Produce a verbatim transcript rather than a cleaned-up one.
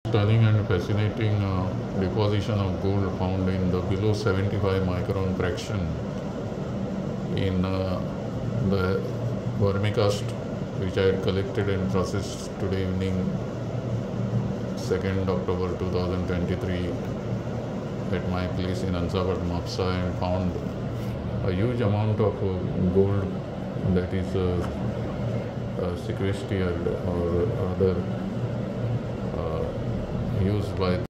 Stunning and fascinating uh, deposition of gold found in the below seventy-five micron fraction in uh, the Vermicast which I had collected and processed today evening, second October two thousand twenty-three, at my place in Ansabad, Mapsa, and found a huge amount of uh, gold that is uh, uh, sequestered or other uh, used by